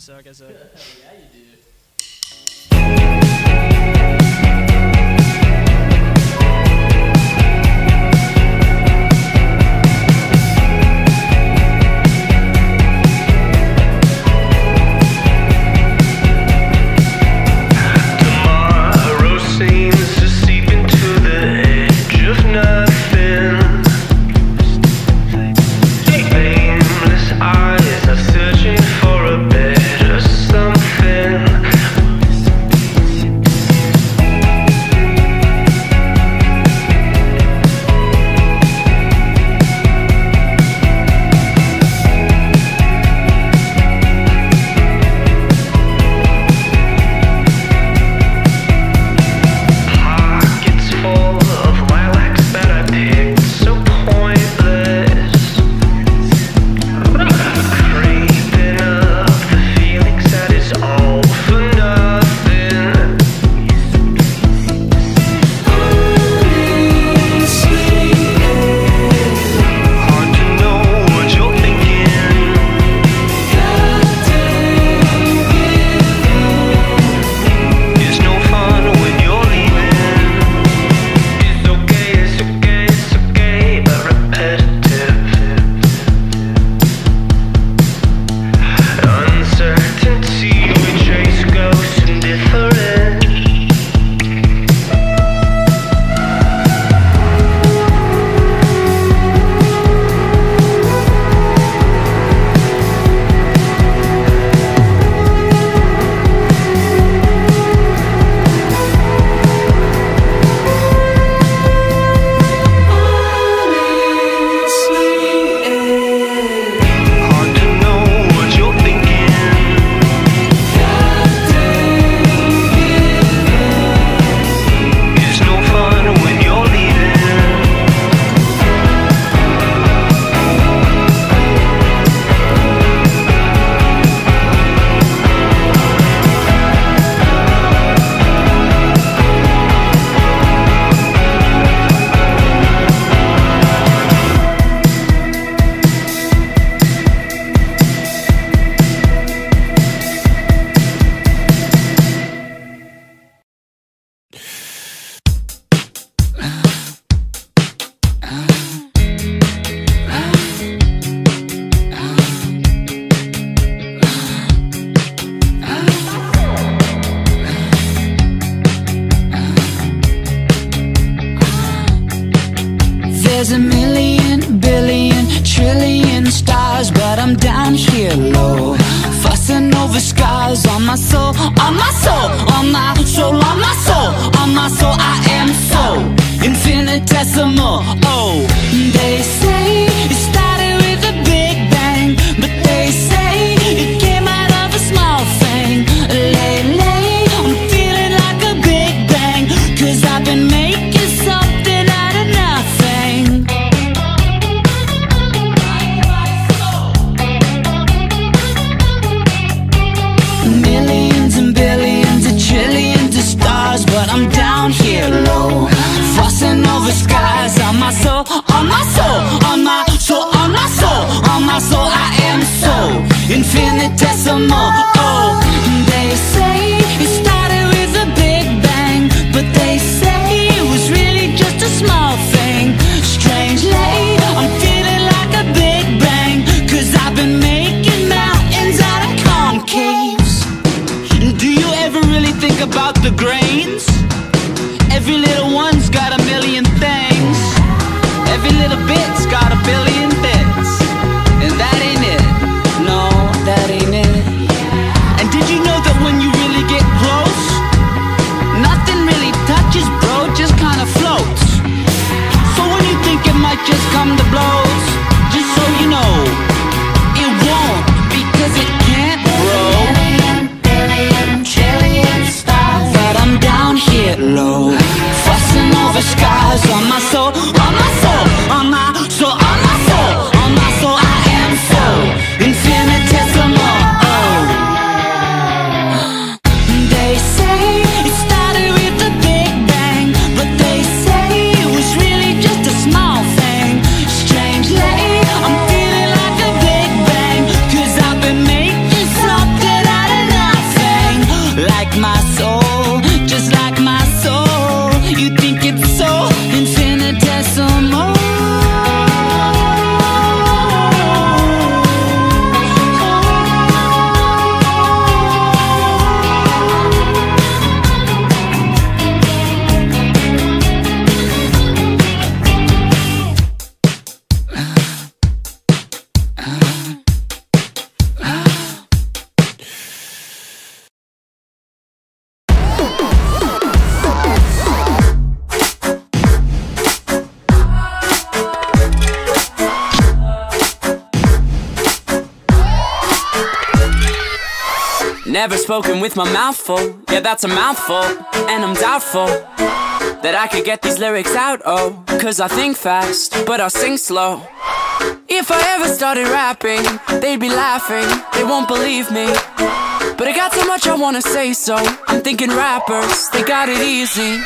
suck. I suck. Yeah, you do. There's a million, billion, trillion stars, but I'm down here low, fussing over scars on my soul, on my soul, on my soul, on my soul, on my soul. I am so infinitesimal. Oh, they say it started with a big bang, but they say it came out of a small thing. Lately, I'm feeling like a big bang, 'cause I've been making something out of nothing. Millions and billions and trillions of stars, but I'm down here low, fussing over skies on my soul, on my soul, on my soul, on my soul, on my soul. I am so infinitesimal. Oh, they say it started with a big bang, but they say it was really just a small thing. Strangely, I'm feeling like a big bang, 'cause I've been making mountains out of concaves. Do you ever really think about the grains? Every little one's got a million things. Every little bit's got a billion bits. And that ain't it. No, that ain't it. Never spoken with my mouth full, yeah that's a mouthful. And I'm doubtful that I could get these lyrics out, oh. Cause I think fast, but I sing slow. If I ever started rapping, they'd be laughing, they won't believe me. But I got so much I wanna say, so I'm thinking rappers, they got it easy.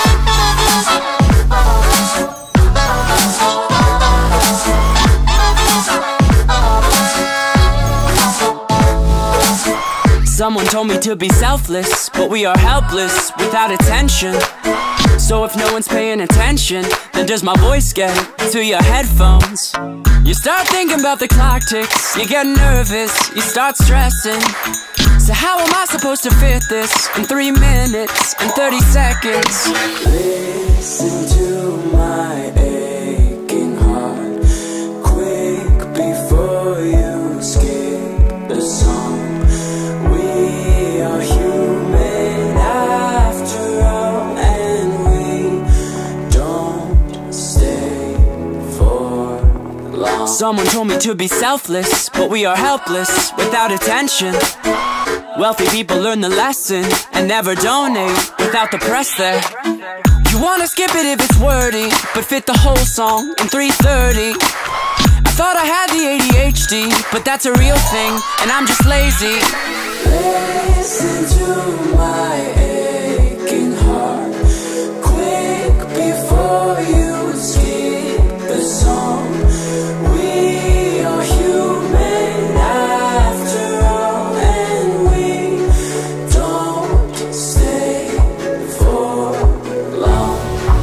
Someone told me to be selfless, but we are helpless without attention. So if no one's paying attention, then does my voice get to your headphones? You start thinking about the clock ticks, you get nervous, you start stressing. So how am I supposed to fit this in 3 minutes and 30 seconds? Listen to my aching heart, quick before you skip the song. We are human after all, and we don't stay for long. Someone told me to be selfless, but we are helpless without attention. Wealthy people learn the lesson and never donate without the press there. You wanna skip it if it's wordy, but fit the whole song in 3:30. I thought I had the ADHD, but that's a real thing, and I'm just lazy. Listen to my aching heart, quick before you skip the song. We are human after all, and we don't stay for long.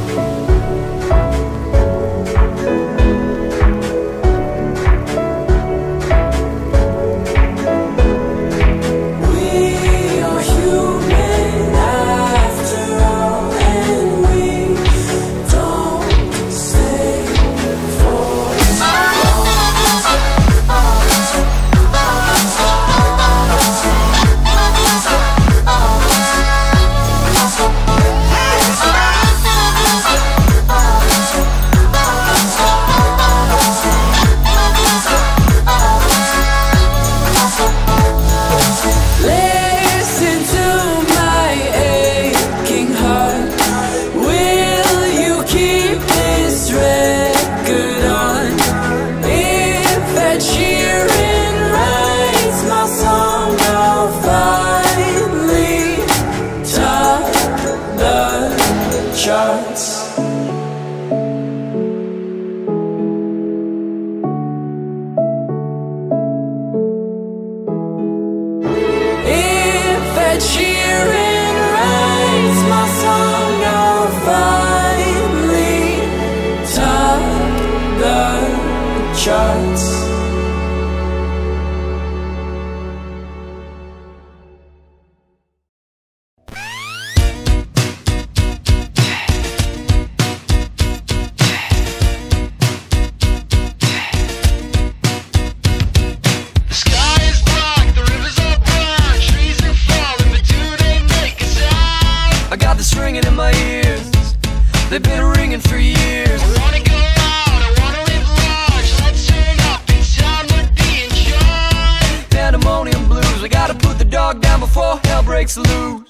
We are human after all, and we don't stay for long. Listen to my aching heart. Will you keep this record on? If Ed Sheeran writes my song, I'll finally top the charts. If Ed Sheeran writes my song, I'll finally top the charts. The sky is black, the rivers are brown, trees are falling, but do they make a sound? I got this ringing in my ears, they've been ringing for years. I wanna go out, I wanna live large, let's turn up inside with the enjoy. Pandemonium blues, we gotta put the dog down before hell breaks loose.